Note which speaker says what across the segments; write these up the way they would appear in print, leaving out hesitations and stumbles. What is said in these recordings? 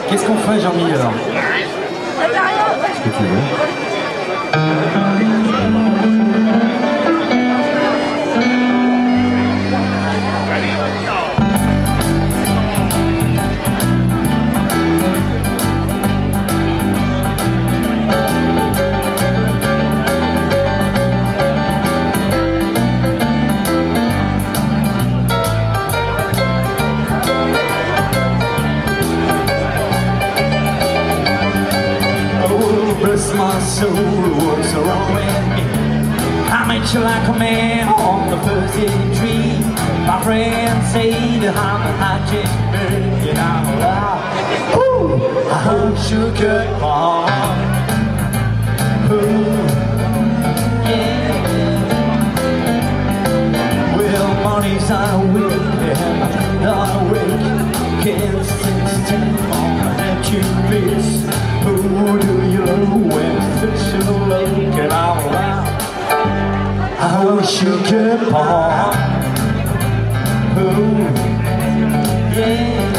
Speaker 1: Qu'est-ce qu'on fait, Jean-Mi, alors? Ce que tu veux. Bless my soul, what's wrong with me? I met you like a man on the fuzzy tree. My friends say that I'm a high-tech bird, and I'm alive. Ooh, I hope you get on. Ooh, yeah. Well, money's not a week, and not a week. Can't stand on that you miss. Who do you love when fish in the lake and I'm around? I wish you could part. Ooh, yeah.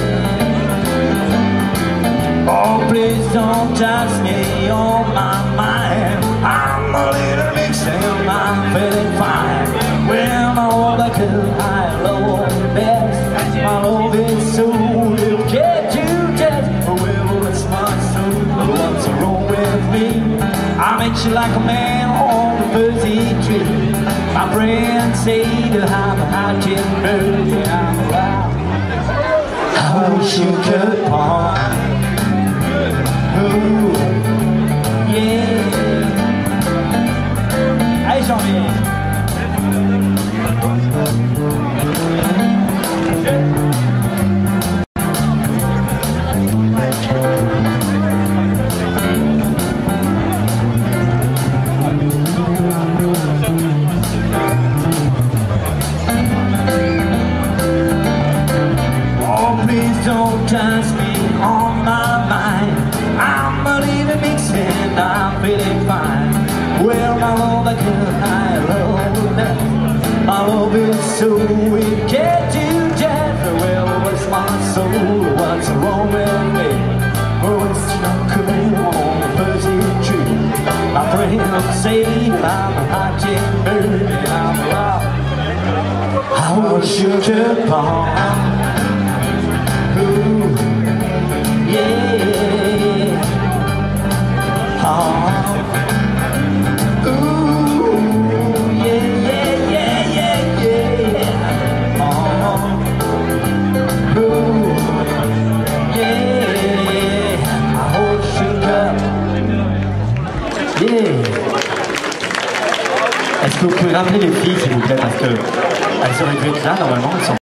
Speaker 1: Oh, please don't touch me on my mind. I'm a little mixed and I'm feeling fine. Well, my love I could high, low, best. My love is so you can't you just. Well, it's my soul. What's wrong with me? I met you like a man on the fuzzy tree. My friends say that I'm a high-tech bird, and I'm alive. I wish you could part. Ooh, yeah. Hey, Jean-Mi. Don't touch me on my mind. I'm a little mixed and I'm feeling fine. Well, my love I could high low down. My love is so weak, can't you just? Well, what's my soul? What's wrong with me? Oh, it's not cool on the fuzzy tree. My friends say I'm a high-tech bird and I'm alive. I wish you could part. Ooh, yeah. Oh. Ooh, yeah, yeah, yeah, yeah, yeah. Oh. Ooh, yeah. I hope you got. Yeah. Est-ce que vous pouvez rappeler les filles, s'il vous plaît, parce que elles auraient dû être là normalement, elles sont